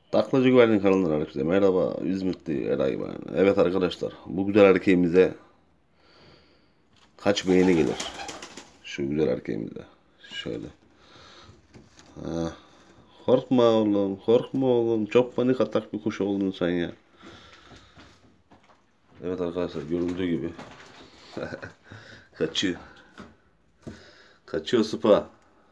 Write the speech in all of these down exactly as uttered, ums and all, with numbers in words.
Taklacı Güvenlik kanalından herkese merhaba. İzmitli Eray ben. Evet arkadaşlar, bu güzel erkeğimize kaç beğeni gelir? Şu güzel erkeğimize. Şöyle. Ha. Korkma oğlum, korkma oğlum. Çok panik atak bir kuş oldun sen ya. Evet arkadaşlar, görüldüğü gibi. Kaçıyor. Kaçıyor sıpa.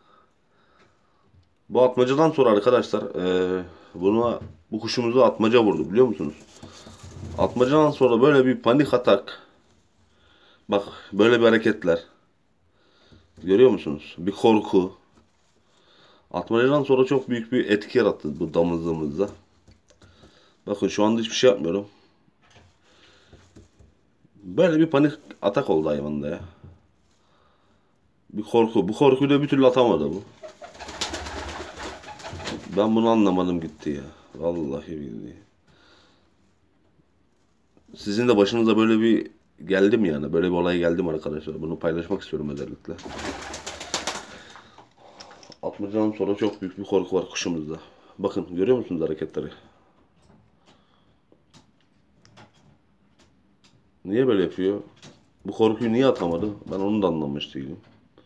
Bu atmacadan sonra arkadaşlar, eee buna bu kuşumuzu atmaca vurdu, biliyor musunuz? Atmacadan sonra böyle bir panik atak. Bak, böyle bir hareketler. Görüyor musunuz? Bir korku. Atmacadan sonra çok büyük bir etki yarattı bu damızlığımızda. Bakın şu anda hiçbir şey yapmıyorum. Böyle bir panik atak oldu hayvanda ya. Bir korku. Bu korkuyu da bir türlü atamadı bu. Ben bunu anlamadım gitti ya. Vallahi billahi. Sizin de başınıza böyle bir geldi mi yani? Böyle bir olay geldi mi arkadaşlar? Bunu paylaşmak istiyorum özellikle. Atmacadan sonra çok büyük bir korku var kuşumuzda. Bakın, görüyor musunuz hareketleri? Niye böyle yapıyor? Bu korkuyu niye atamadı? Ben onu da anlamış değilim.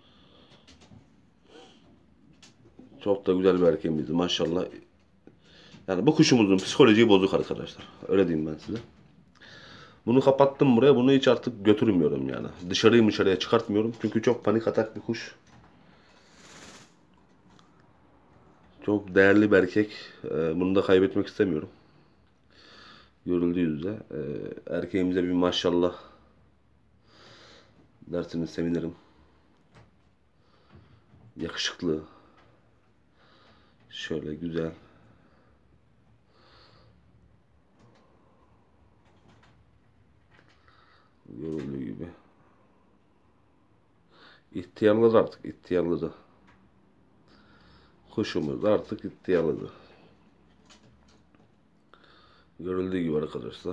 Çok da güzel bir erkeğimizdi maşallah. Yani bu kuşumuzun psikolojiyi bozuk arkadaşlar. Öyle diyeyim ben size. Bunu kapattım buraya. Bunu hiç artık götürmüyorum yani. Dışarıyı dışarıya çıkartmıyorum. Çünkü çok panik atak bir kuş. Çok değerli bir erkek. Ee, bunu da kaybetmek istemiyorum. Görüldüğü üzere. Ee, erkeğimize bir maşallah dersiniz, sevinirim. Yakışıklı. Şöyle güzel. Görüldüğü gibi. İhtiyarladı artık. İhtiyarladı. Kuşumuz artık ihtiyarladı. Görüldüğü gibi arkadaşlar.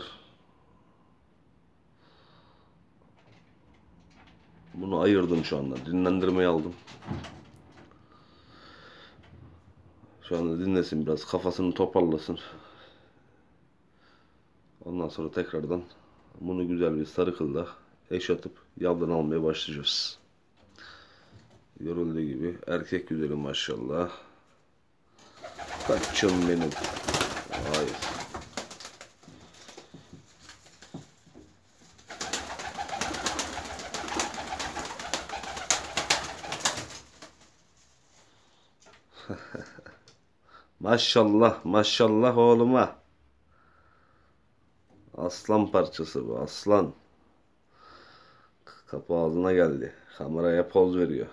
Bunu ayırdım şu anda. Dinlendirmeyi aldım. Şu anda dinlesin biraz. Kafasını toparlasın. Ondan sonra tekrardan bunu güzel bir sarı kılda eş atıp yavdan almaya başlayacağız. Görüldüğü gibi erkek güzeli maşallah. Kaçım benim. Hayır. Maşallah maşallah oğluma. Aslan parçası bu, aslan. Kapı ağzına geldi. Kameraya poz veriyor.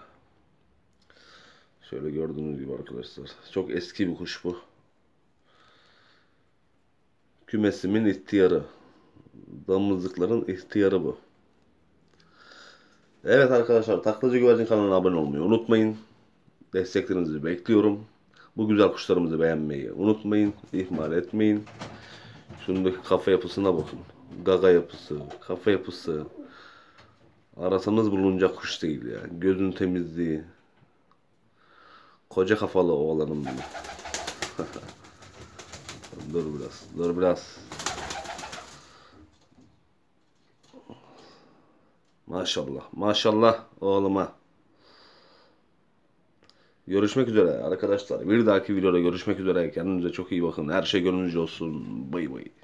Şöyle gördüğünüz gibi arkadaşlar. Çok eski bir kuş bu. Kümesimin ihtiyarı. Damızlıkların ihtiyarı bu. Evet arkadaşlar, Taklacı Güvercin kanalına abone olmayı unutmayın. Desteklerinizi bekliyorum. Bu güzel kuşlarımızı beğenmeyi unutmayın. İhmal etmeyin. Şundaki kafa yapısına bakın. Gaga yapısı, kafa yapısı. Arasanız bulunacak kuş değil ya. Gözün temizliği. Koca kafalı oğlanım benim. Dur biraz, dur biraz. Maşallah, maşallah oğluma. Görüşmek üzere arkadaşlar. Bir dahaki videoda görüşmek üzere. Kendinize çok iyi bakın. Her şey gönlünüzce olsun. Bay bay.